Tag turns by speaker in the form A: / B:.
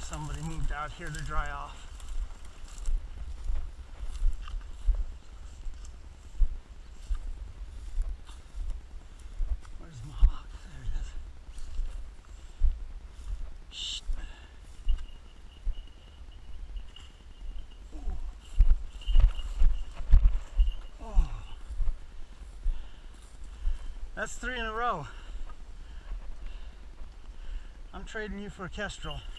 A: somebody moved out here to dry off. Where's my hawk? There it is. Shh. Oh. That's 3 in a row. I'm trading you for a kestrel.